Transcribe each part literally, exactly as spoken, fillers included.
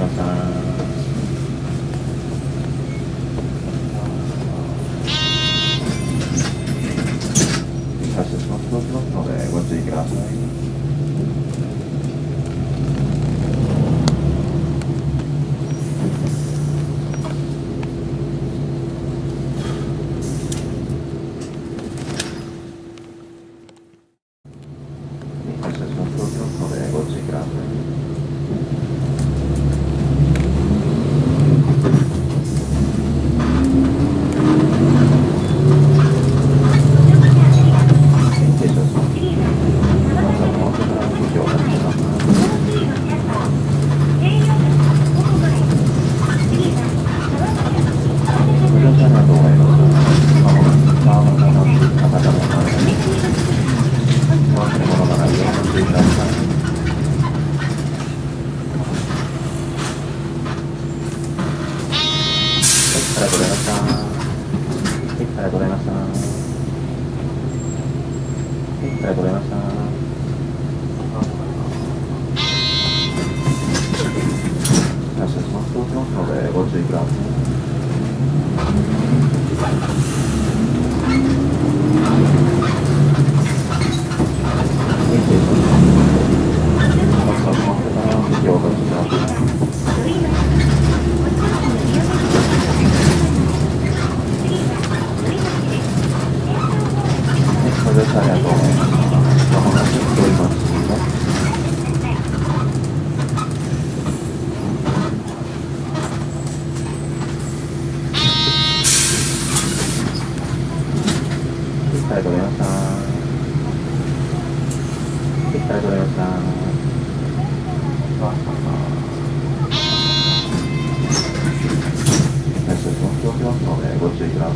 ました。発車しますときますのでご注意ください。発車しますときますのでご注意ください。ありがとうございました。はい、ありがとうございました。はい、ありがとうございました。発車しますと落ちますのでご注意ください。ありがとうございます。まもなく通ります。ありがとうございました。ありがとうございました。はい、それとも気をつけますのでご注意ください。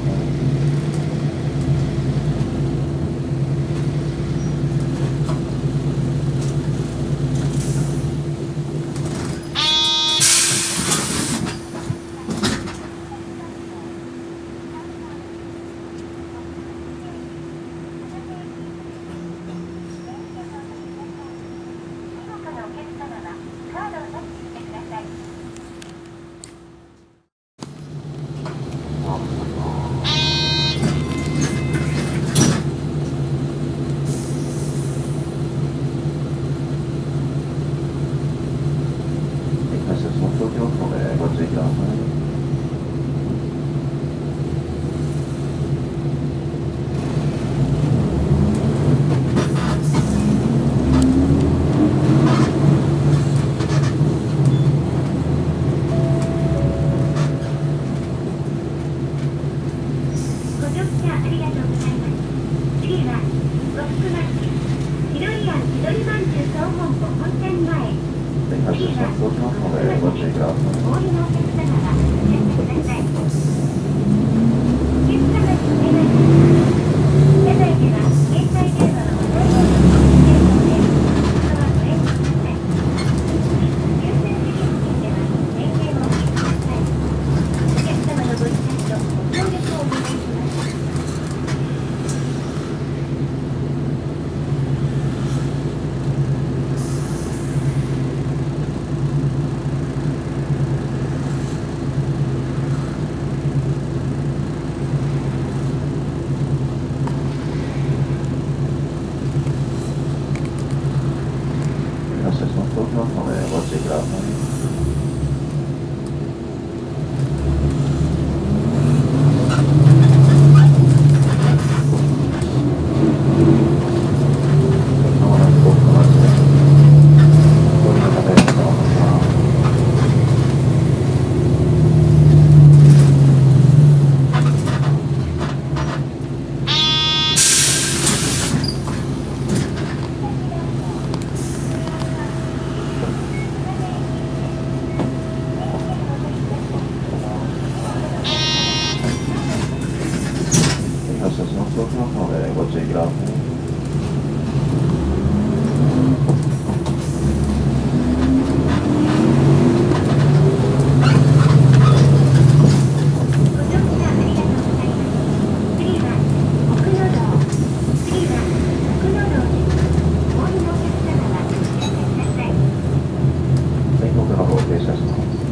停車します。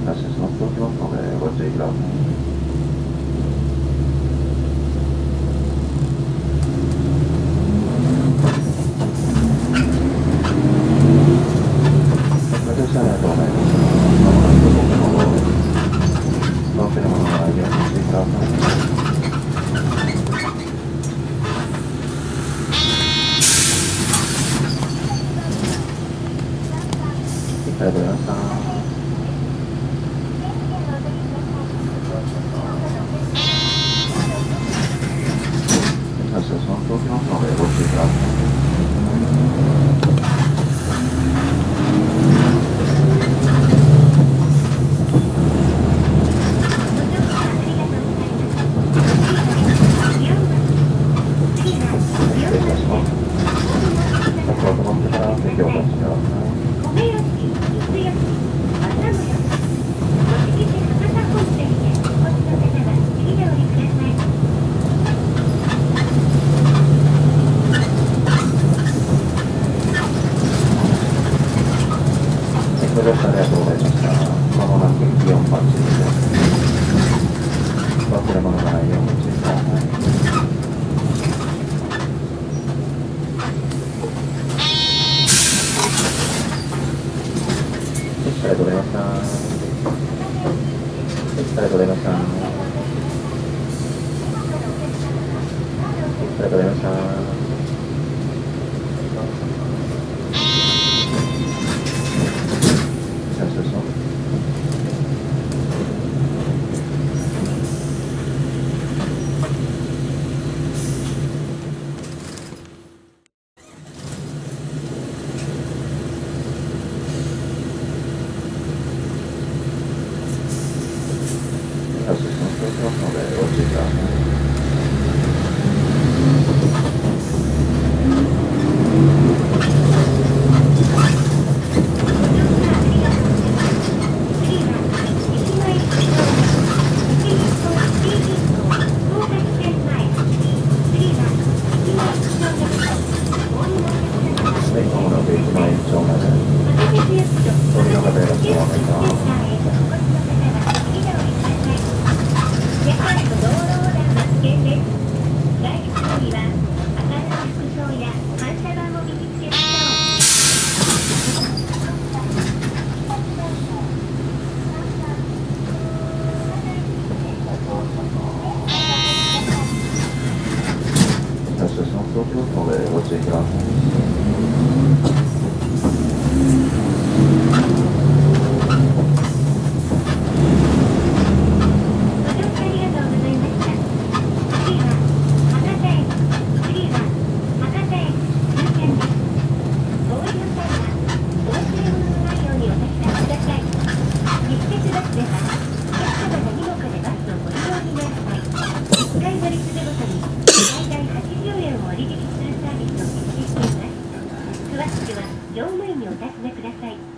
発車しますときますのでご注意ください。ご乗車ありがとうございます。まもなくご乗車の方です。お忘れ物のないようにご注意ください。ありがとうございました。発車しますときますのでご注意ください。ご乗車ありがとうございました。まもなくイオンパンチです。忘れ物がないようにご注意ください。ありがとうございました。ありがとうございました。ありがとうございました。発車しますのでご注意ください。発車しますのでご注意ください。 詳しくは乗務員にお尋ねください。